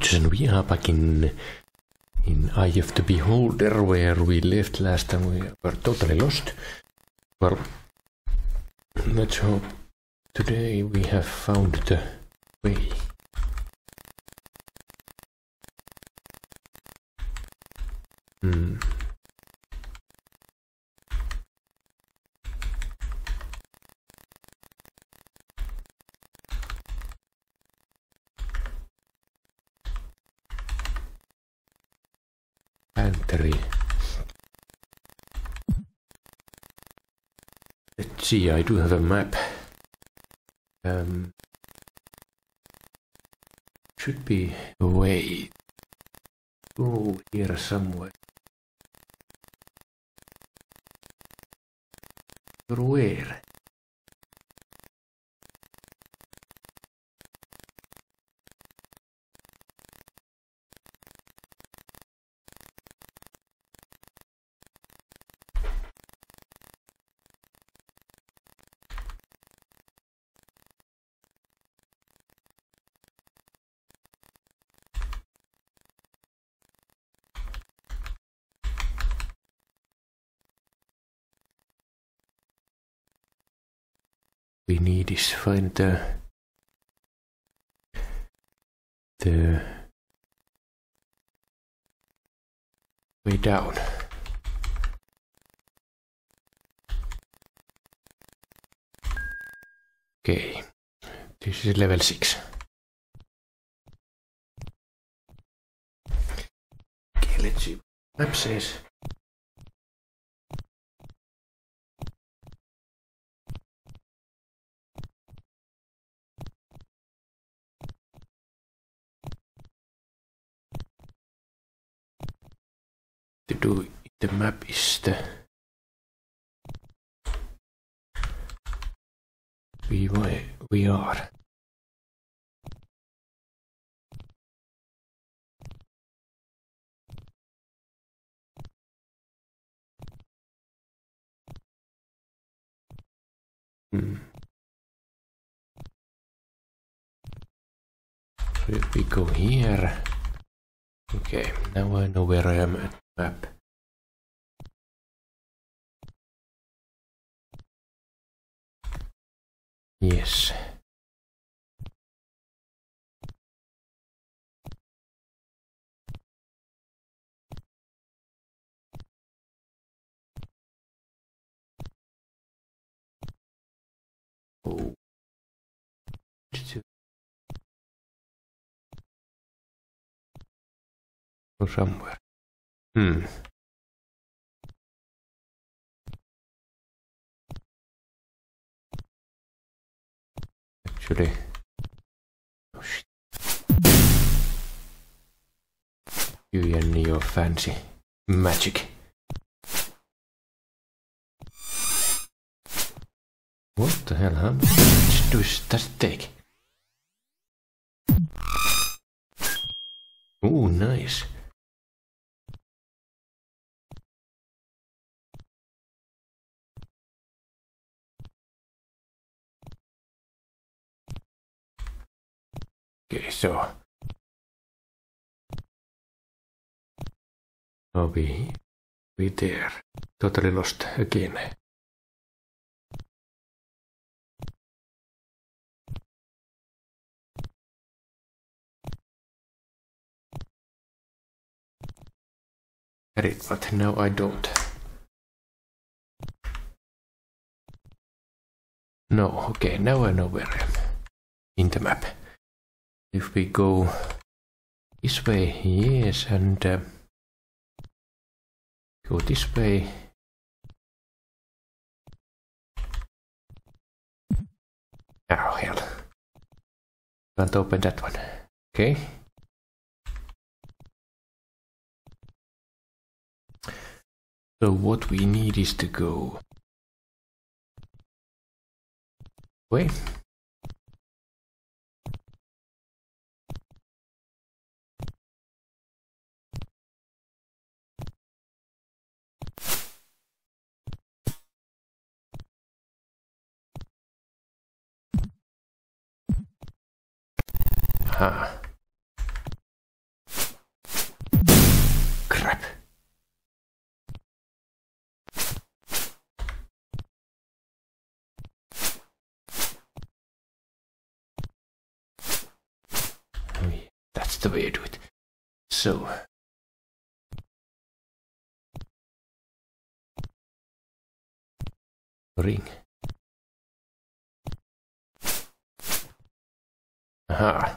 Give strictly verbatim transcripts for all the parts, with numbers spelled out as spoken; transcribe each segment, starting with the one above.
folks, and we are back in in Eye of the Beholder, where we left last time. We were totally lost. Well, let's hope today we have found the way. Hmm. Pantry. Let's see, I do have a map. Um, should be a way. Oh, here somewhere. Or where? We need is find the the way down. Okay, this is level six. Okay, let's see what map says. To do the map is the we we are. Hmm. So if we go here, okay, now I know where I am at the map. Yes. Oh. Or somewhere. Hmm. Actually, oh shit. You and your fancy magic. What the hell, how much does that take? Oh, nice. Okay, so I'll be be there. Totally lost again. Had it, but now I don't. No, okay, now I know where I am in the map. If we go this way, yes, and uh, go this way. Oh hell. Can't open that one. Okay. So what we need is to go away. Aha. That's the way to do it. So. Ring. Aha.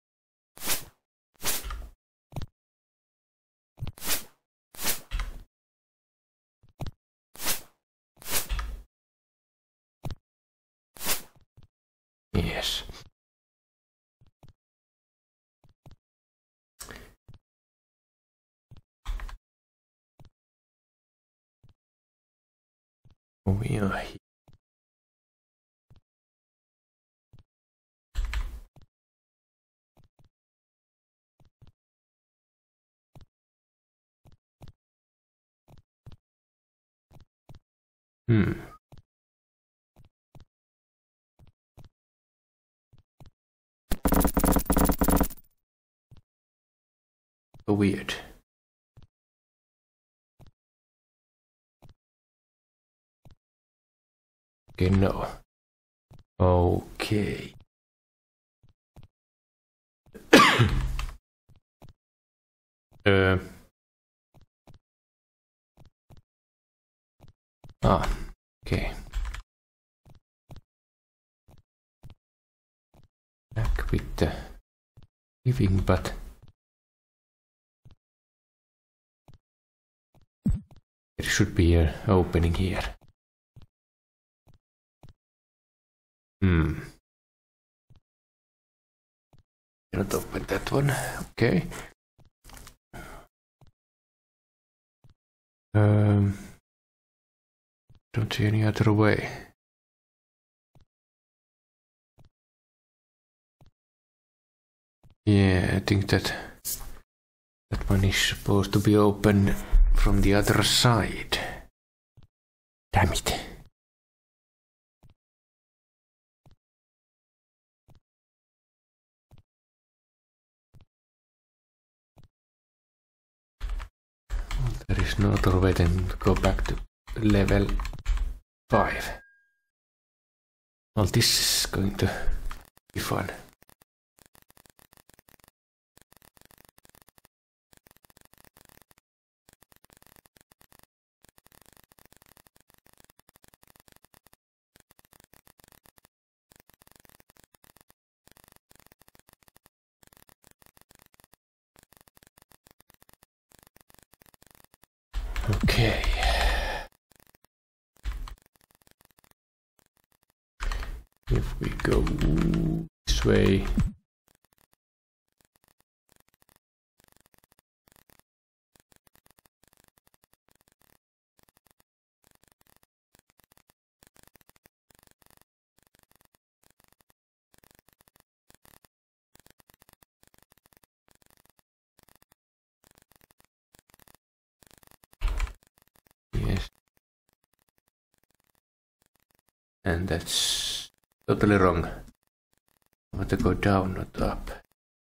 Yes. We are here. Hmm. So weird. Okay, no. Okay. uh. Ah, okay. Back with the living, but there should be an opening here. Hmm. Cannot open that one. Okay. Um. Don't see any other way. Yeah, I think that that one is supposed to be open from the other side. Damn it. There is no other way than to go back to level five. Well, this is going to be fun. Okay. If we go this way. Yes. And that's totally wrong. I want to go down, not up.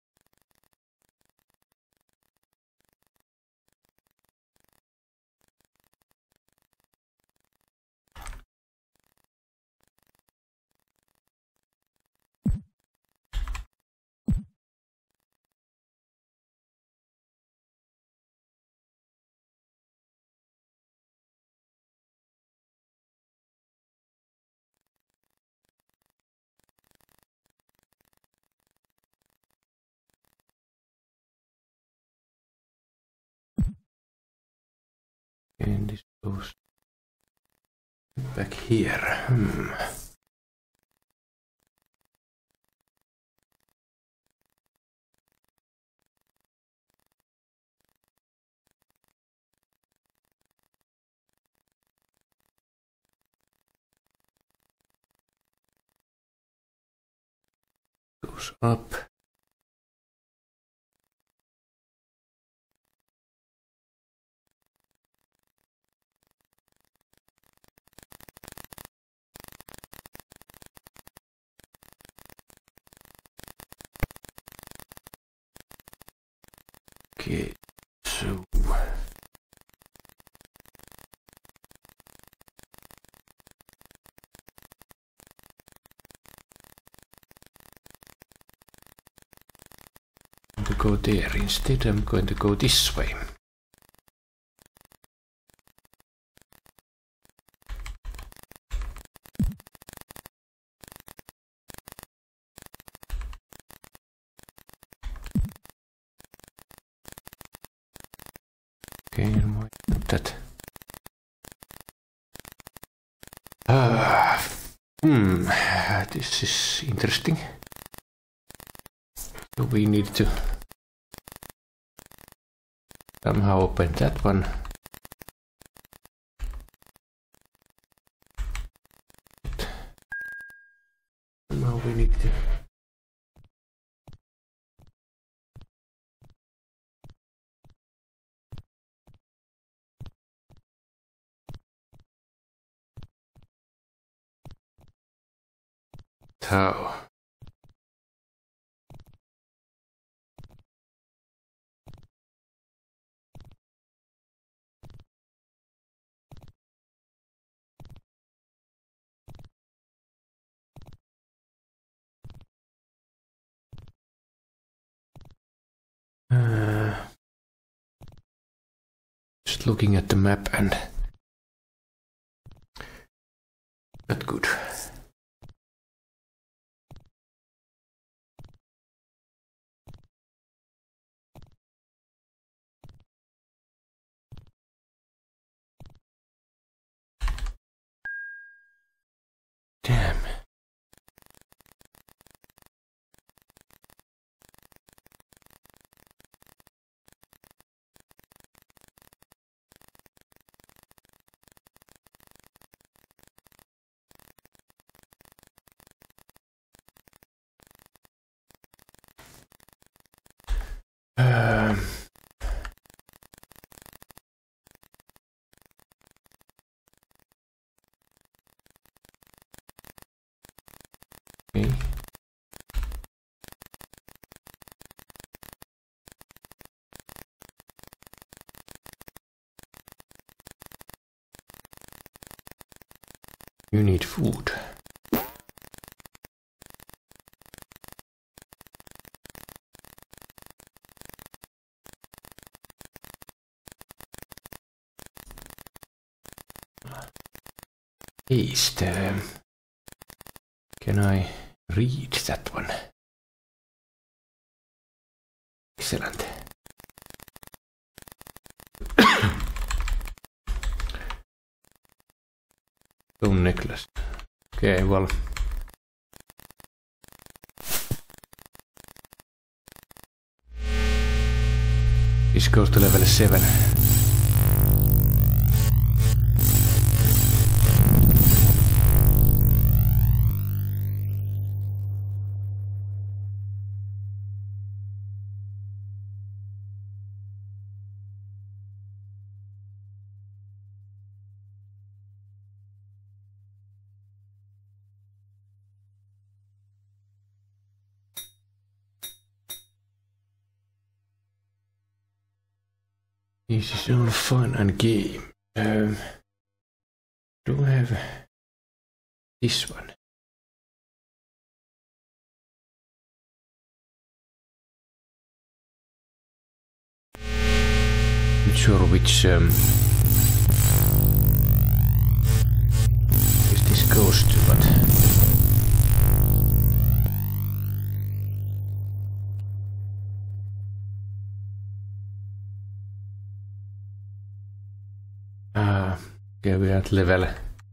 And this goes back here. Hmm. Goes up. Okay, so To go there. Instead, I'm going to go this way. Okay, and why not that? Ah, hmm, this is interesting. So we need to somehow open that one. Somehow we need to. How? Uh, just looking at the map and not good. Damn. Um, okay. You need food. Paste. Um, can I read that one? Excellent. Stone necklace. Okay, well. This goes to level seven. This is all fun and game. Um, do I have this one? Not sure which um, which this goes to, but ah, okay, we're at level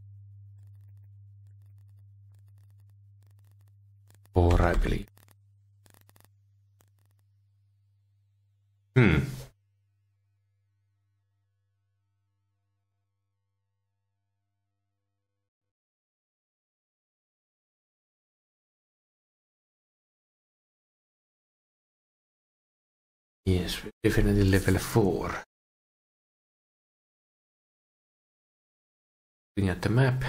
four, I believe. Hmm. Yes, we're definitely level four. Looking at the map.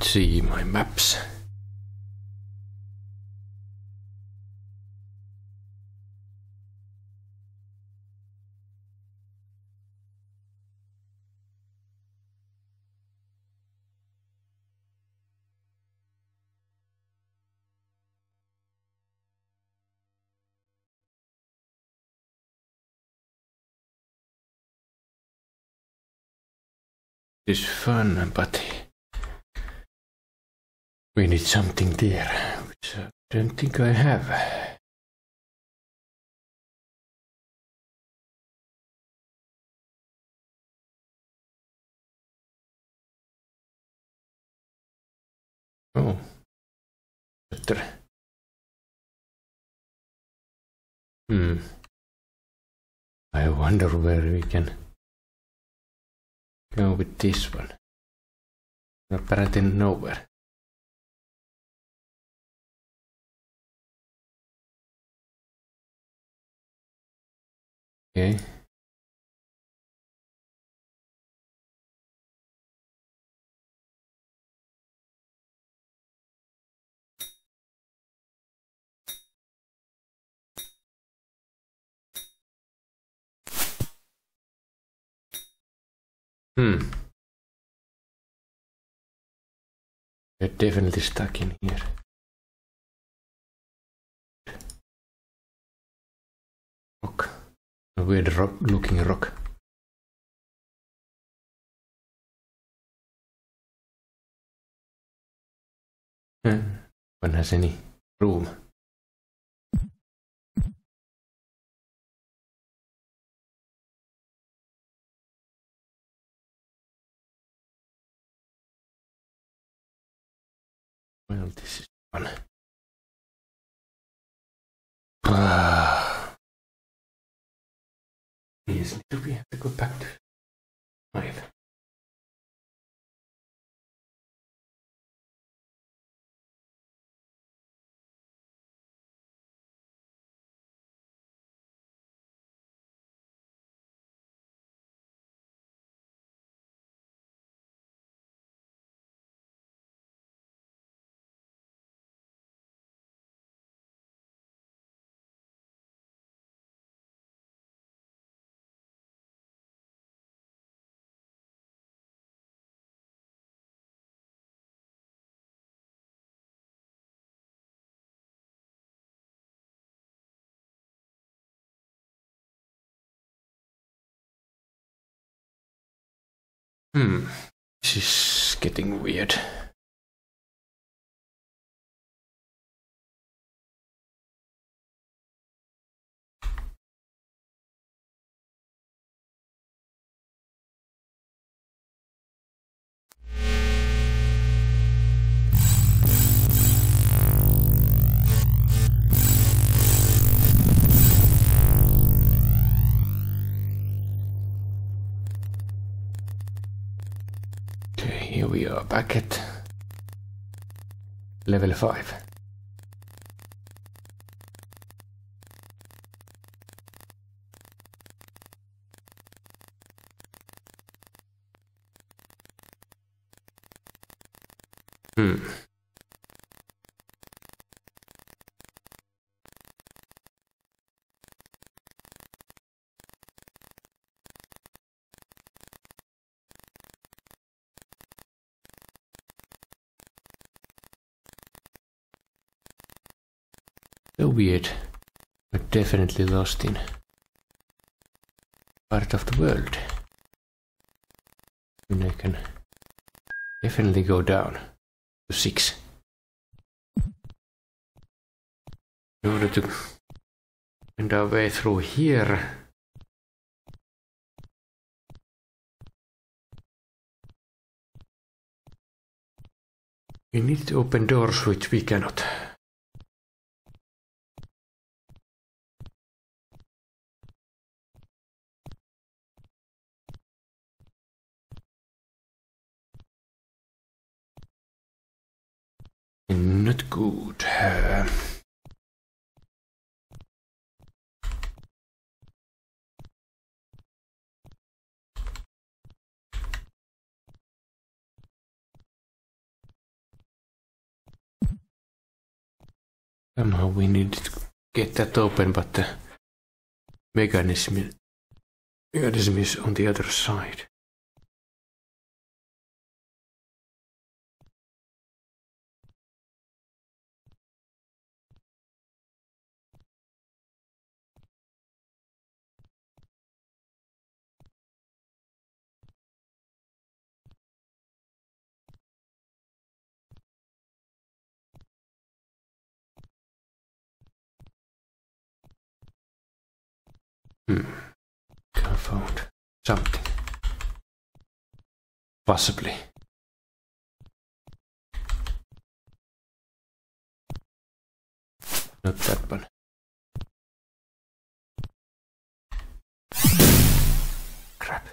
Let's see my maps. It's fun, but we need something there, which I don't think I have. Oh, better. Hmm. I wonder where we can go with this one. Apparently nowhere. Okay. Hmm. We're definitely stuck in here. Rock. A weird rock looking rock. Hmm. One has any room. Well, this is fun. Ah. Yes, do we have to go back to five? Hmm. This is getting weird. Here we are back at level five. Hmm. So weird. We're definitely lost in part of the world. And I can definitely go down to six. In order to find our way through here. We need to open doors which we cannot. Not good. Uh, Somehow we need to get that open, but the mechanism, mechanism is on the other side. Hmm. I found something. Possibly. Not that one. Crap.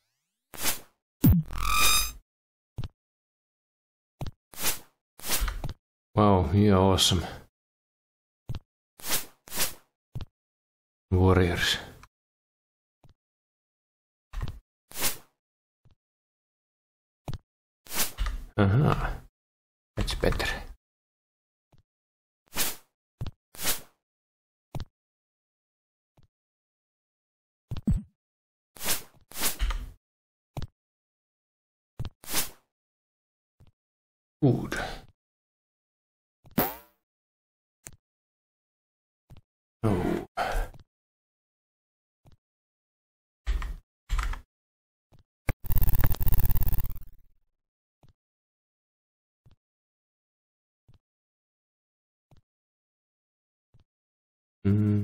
Wow, you're awesome. Warriors. Aha, that's better. Good. Oh. Mm.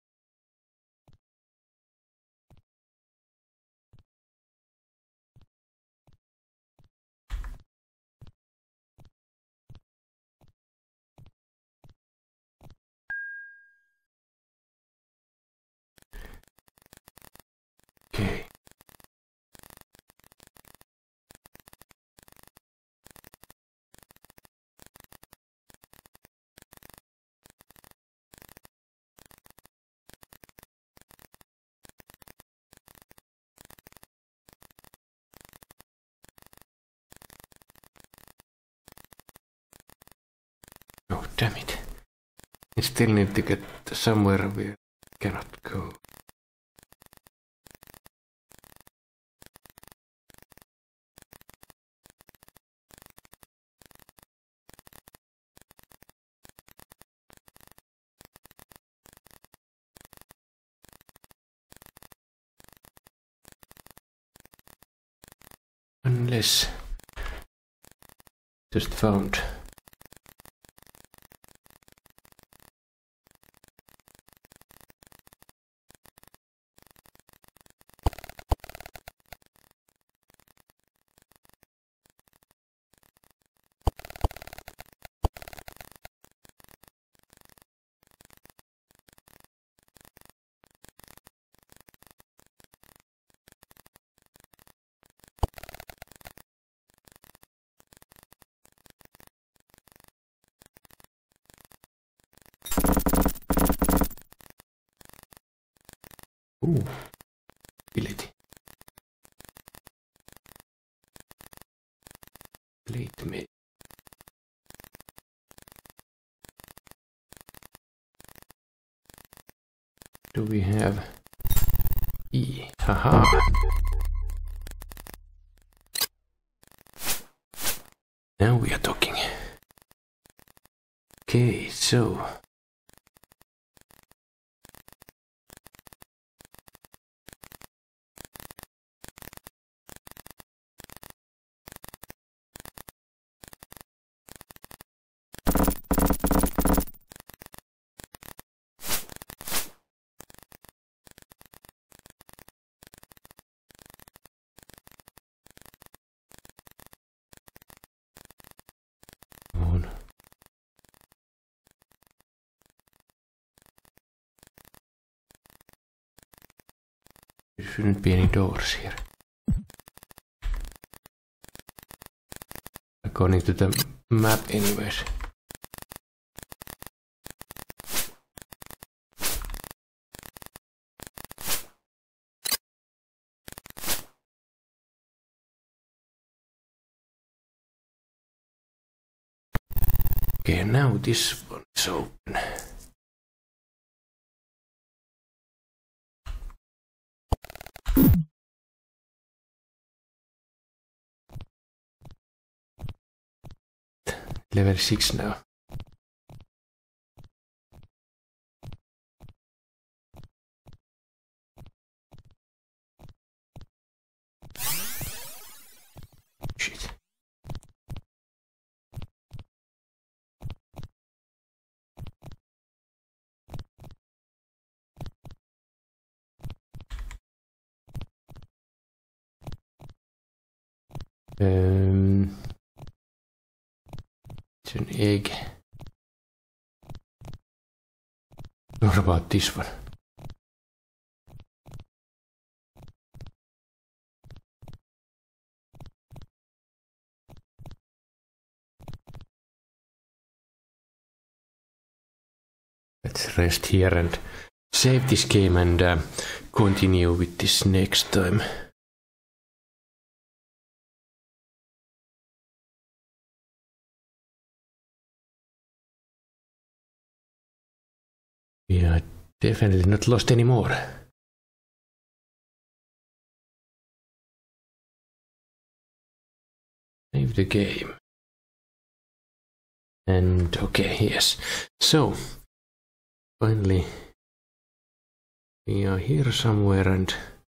Okay. Oh, damn it. I still need to get somewhere we cannot go. Unless just found. Ooh, ability. Plate me. Do we have E? Haha. Now we are talking. Okay, so on. There shouldn't be any doors here. According to the map anyways. Okay, now this one. Let's open. Level six now. Shit. Um, it's an egg. What about this one? Let's rest here and save this game and uh, continue with this next time. We are definitely not lost anymore. Save the game. And okay, yes. So, finally, we are here somewhere and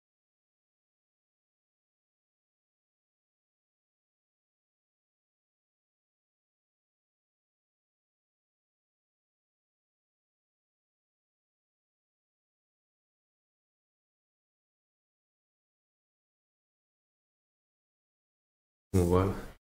well,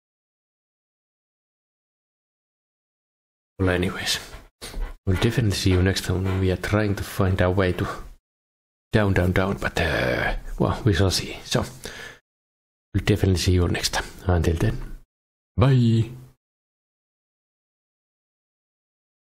well anyways, we'll definitely see you next time when we are trying to find our way to down, down, down, but uh, well, we shall see. So, we'll definitely see you next time. Until then, bye!